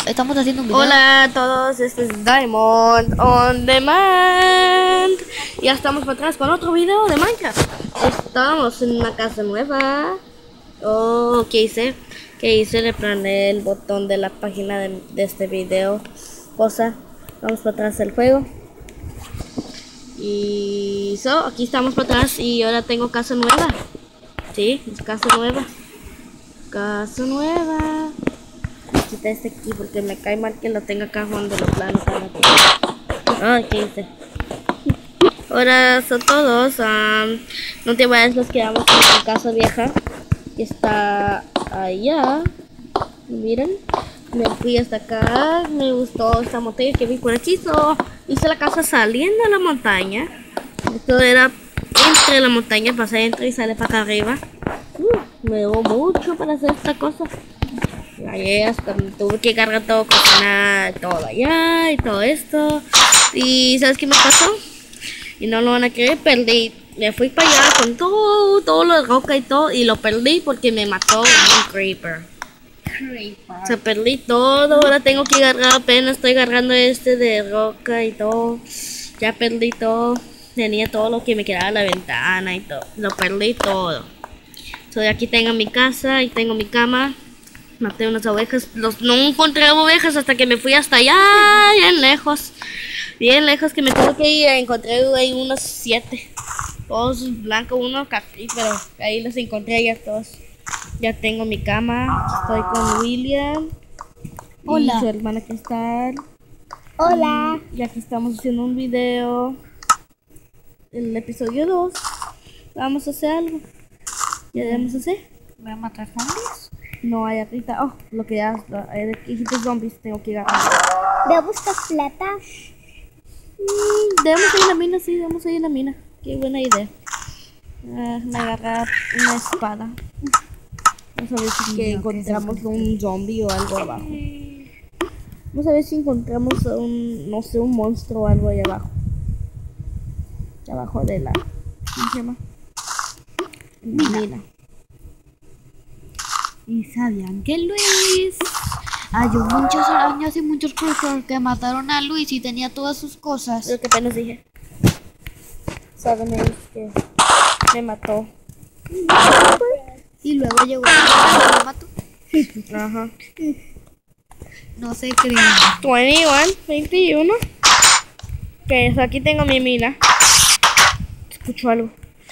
Estamos haciendo un video. Hola a todos, este es Diamond on Demand. Ya estamos para atrás con otro video de Minecraft. Estamos en una casa nueva. Oh, ¿qué hice? Le planeé el botón de la página de este video. Vamos para atrás del juego. Y aquí estamos para atrás y ahora tengo casa nueva. Sí, casa nueva. Casa nueva. Quita este aquí porque me cae mal que lo tenga acá cuando lo plano. Ay, ¿qué hice? Ahora son todos. No te vayas, nos quedamos en mi casa vieja. Que está allá. Miren. Me fui hasta acá. Me gustó esta montaña que vi por aquí. Hice la casa saliendo de la montaña. Esto era entre la montaña. Pasé adentro y sale para acá arriba. Me dio mucho para hacer esta cosa. Hasta tuve que cargar todo, cocinar todo allá y todo esto. Y ¿sabes qué me pasó? Y no lo van a creer, perdí. Me fui para allá con todo lo de roca y todo. Y lo perdí porque me mató un creeper. Se perdí todo. Ahora tengo que agarrar, apenas estoy agarrando este de roca y todo. Ya perdí todo. Tenía todo lo que me quedaba en la ventana y todo. Lo perdí todo. Aquí tengo mi casa y tengo mi cama. Maté unas ovejas. No encontré ovejas hasta que me fui hasta allá, bien lejos. Bien lejos que me tuve que ir. Encontré ahí unos 7. Todos blancos, uno café, pero ahí los encontré ya todos. Ya tengo mi cama. Estoy con William. Hola. Y su hermana Cristal. Hola. Y aquí estamos haciendo un video. El episodio 2. Vamos a hacer algo. ¿Qué debemos hacer? Voy a matar zombies. No hay ahorita. Oh, lo que ya hay de zombies. Tengo que ir a ¿Me buscas plata? debemos ir a la mina, sí, debemos ir a la mina. Qué buena idea. Me agarrar una espada. Vamos a ver si encontramos un zombie o algo abajo. Vamos a ver si encontramos no sé, un monstruo o algo ahí abajo. Abajo de la... ¿Cómo se llama? Mina. ¿Y sabían que Luis? Hay muchos años y muchos creepers que mataron a Luis y tenía todas sus cosas. Lo que apenas dije. Saben ellos que me mató. Y luego llegó y lo mató. Ajá. No se creen. 21. Ok, aquí tengo mi mina. Escucho algo.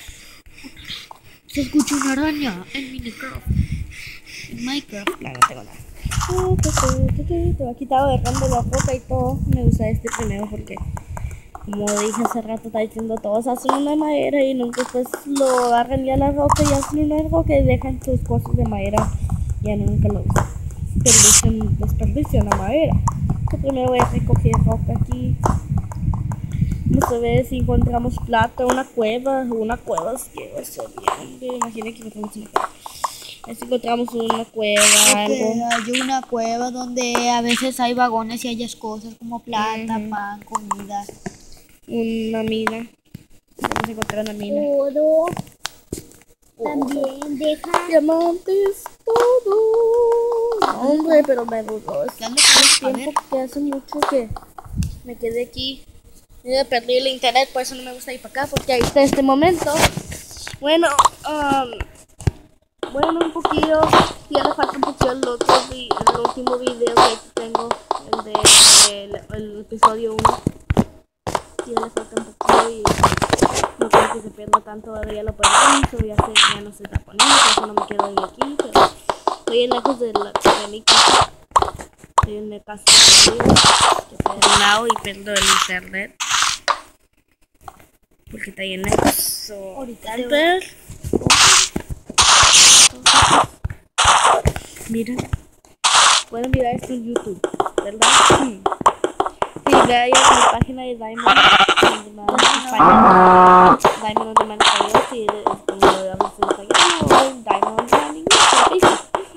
Se escuchó una araña en Minecraft. En Minecraft. No tengo nada. Te he quitado dejando la roca y todo. Me gusta este primero porque, como dije hace rato, está diciendo todos hacen una madera y nunca pues lo agarran ya la roca y hacen una roca y dejan sus cosas de madera. Ya nunca lo usan. Desperdician la madera. Yo primero voy a recoger roca aquí. Vamos a ver si encontramos plata, una cueva que va a ser bien. Imaginen que encontramos una cueva. A ver si encontramos una cueva, algo. Hay una cueva donde a veces hay vagones y hay cosas como plata, pan, comida. Una mina. Vamos a encontrar una mina. Oro. También deja. Diamantes, todo. Hombre, pero me gustó. Ya lo puedes Tiempo poner. que hace mucho que me quedé aquí. Ya perdí el internet, por eso no me gusta ir para acá, porque ahí está este momento. Bueno, un poquillo, ya le falta un poquillo el último video que tengo, el episodio 1. Ya le falta un poquillo y no creo que se pierda tanto, ahora ya lo perdí, ya no se está poniendo, por eso no me quiero ir aquí, pero estoy lejos de mi casa. Estoy en mi casa que está de lado y pierdo el internet. Porque está lleno de cosas. Ahorita Miren, pueden mirar esto en YouTube, ¿verdad? Sí, vean mi página de Diamond on Demand Español, si como lo hablas en español, Diamond on Demand en inglés.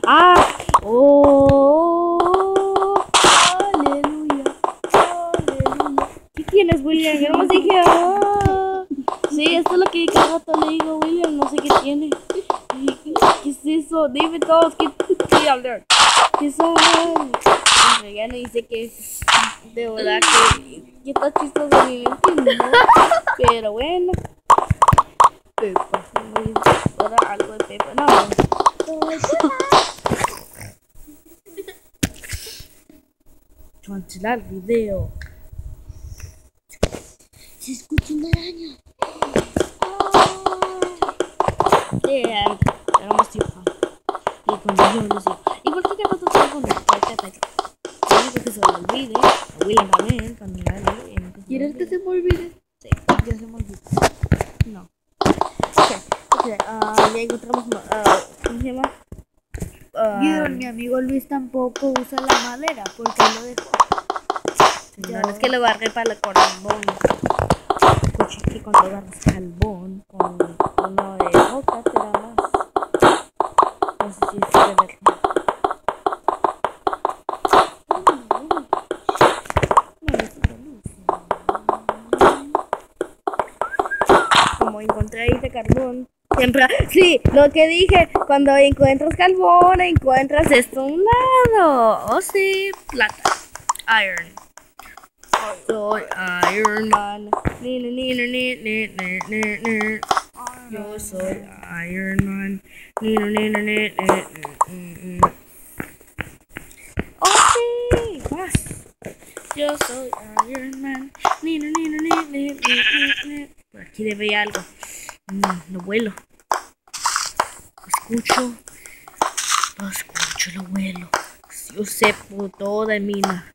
Aleluya. ¿Qué tienes, William? Yo nomás dije, sí, esto es lo que cada rato le digo, William, no sé qué tiene. ¿Qué es eso? Dime todos, ¿qué es eso? ¿Qué son? Mariano dice que de verdad que está chistoso ni me entiendo. Pero bueno. Pepa. Ahora algo de Pepa. No. Cancelar video. Se escucha una araña. Hagamos tiempo. Y cuando yo les digo, ¿y por qué te pasó todo con esto? Porque se me olvide. A William también, cuando la lee. ¿Quieres que se me olvide? Sí, ya se me olvidó. No. Ok, ya encontramos. ¿Cómo se llama? Vieron, mi amigo Luis tampoco usa la madera porque lo dejó. No, no es que lo agarré para el carbón. Escuché que cuando agarras carbón con uno de hoja te da más. No sé si es de verdad. Como encontré ahí de carbón. Siempre, sí, lo que dije, cuando encuentras carbón, encuentras esto a un lado. Oh, sí, plata. Iron. Soy Iron Man. Yo soy Iron Man. Oh, sí, más. Yo soy Iron Man. Por aquí debe haber algo. Lo vuelo. Lo escucho, lo vuelo. Yo sé por toda mina.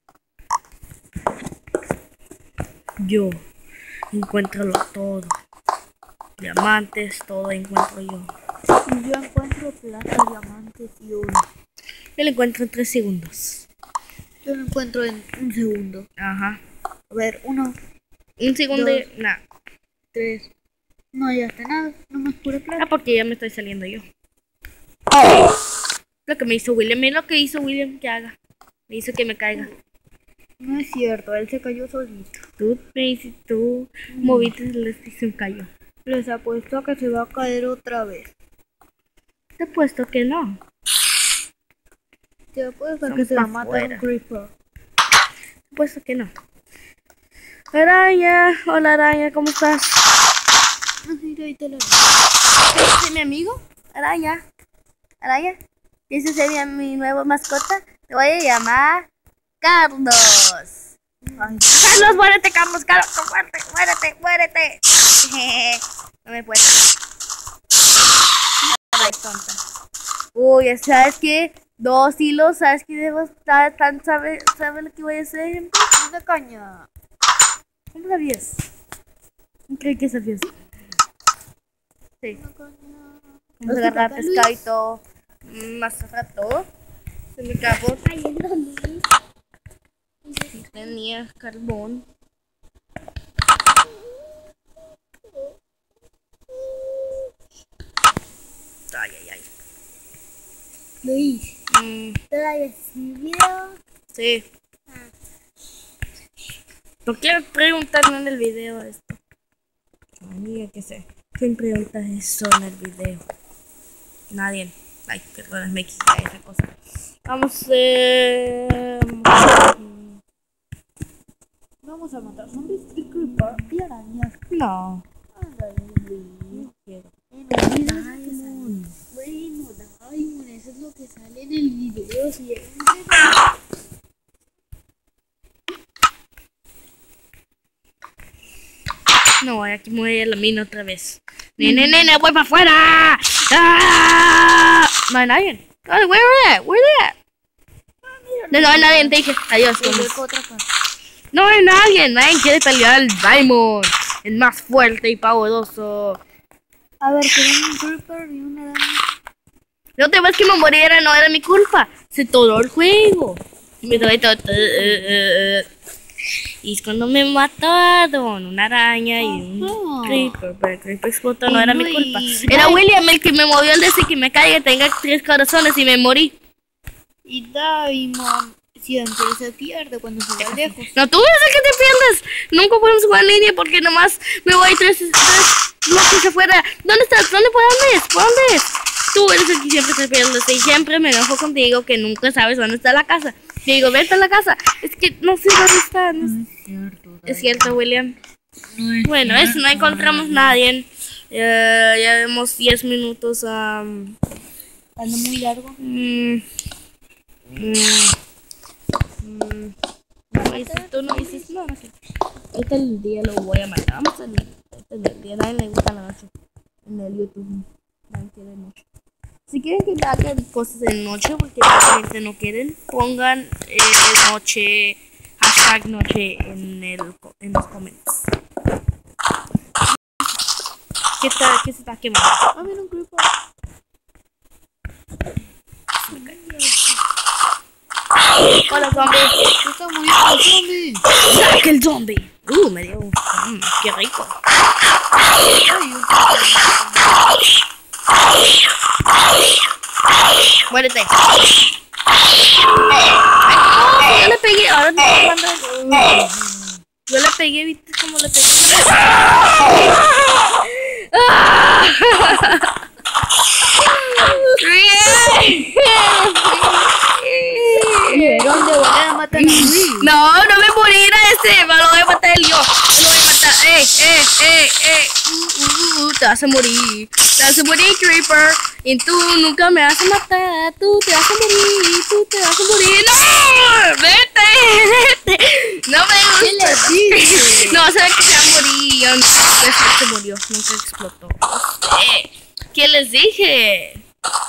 Yo encuentro todo. Diamantes, todo encuentro yo. Y yo encuentro plata, diamantes y oro. Yo lo encuentro en 3 segundos. Yo lo encuentro en un segundo. Ajá. A ver, 1, Un segundo, 2, nada. 3. No hallaste nada, no me pura plata. Ah, porque ya me estoy saliendo yo. Lo que me hizo William, mira lo que hizo William que haga. Me hizo que me caiga. No es cierto, él se cayó solito. Tú moviste el y cayó. Les apuesto a que se va a caer otra vez. Te he puesto que no. Te apuesto a Son que se va a pa' matar un fuera. creeper. Te he puesto que no. Araña, hola araña, ¿cómo estás? No sé, ahí te lo ¿Quieres ser mi amigo? Araña. Araña. ¿Quieres ser mi nuevo mascota? Te voy a llamar Carlos. Ay, Carlos, muérete, Carlos, muérete. No me puedes. Ay, tonta. Uy, ¿sabes qué? 2 hilos, ¿sabes qué debo estar tan sabe lo que voy a hacer? una caña. ¿Cómo sabías? No creí que sabías. Sí. Una caña. Vamos a agarrar pescado y todo. Más rato. Se me acabó. Tenía carbón. Ay. Luis, ¿te hayas video? Sí. ¿Por qué preguntarme en el video esto? Amiga, que sé. ¿Quién pregunta eso en el video? Nadie. Ay, perdón, me quité esa cosa. Vamos Vamos a matar zombies y creeper y arañas. No. Ándale, No quiero. Bueno, Diamond, eso es lo que sale en el video siempre. No, aquí me voy a la mina otra vez. Nene, voy para afuera. ¡Ah! No hay nadie. Oh, where at? No hay nadie, te dije. Adiós. Otra cosa. No hay nadie quiere pelear al Diamond. El más fuerte y poderoso. A ver, quieren un creeper y una araña. La otra vez que me muriera no era mi culpa. Se toró el juego. Me doy todo. Y es cuando me mataron una araña y un creeper. Pero el creeper explotó, no era mi culpa. Era William el que me movió el DC que me caiga y tenga 3 corazones y me morí. Y Diamond siempre se pierde cuando se va lejos. No, tú eres el que te pierdes. Nunca podemos jugar en línea porque nomás me voy 3 bloques afuera. ¿Dónde estás? ¿Por dónde es? Tú eres el que siempre te pierdes y siempre me enojo contigo que nunca sabes dónde está la casa. Digo, vete a la casa. Es que no sé dónde está. No sé. Es cierto. Es cierto, William. No es Bueno, eso no encontramos nadie. Ya vemos 10 minutos. Ando muy largo. Tú no dices, no sé. Este es el día, lo voy a matar. Vamos a ver. Este es el día, nadie le gusta la noche. En el YouTube, nadie quiere noche. Si quieren que hagan cosas de noche, porque la gente no quieren, pongan noche, hashtag noche en los comments. ¿Qué se está quemando? Ah, mira un grupo. Hola, zombie. Se está muriendo el zombie. ¡Saca el zombie! Me dio. ¡Qué rico! Muérete. Yo le pegué. Ahora no estoy jugando. Yo le pegué, ¿viste cómo le pegué? ¿Dónde voy a matar a Luis? No, no me morirá ese. Me lo voy a matar yo. Me lo voy a matar. Te vas a morir. Te vas a morir, Creeper. Y tú nunca me vas a matar. Tú te vas a morir. Tú te vas a morir. ¡No! ¡Vete! No me gusta. ¿Qué le dije? No, sabes que se va a morir. Nunca se murió. Nunca explotó. ¿Qué les dije?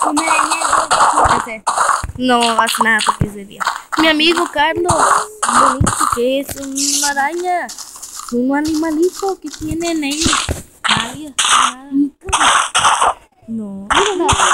No hagas nada porque es de día. Mi amigo Carlos, bonito que es una araña, un animalito que tiene en él. Nadie, nada. No, no,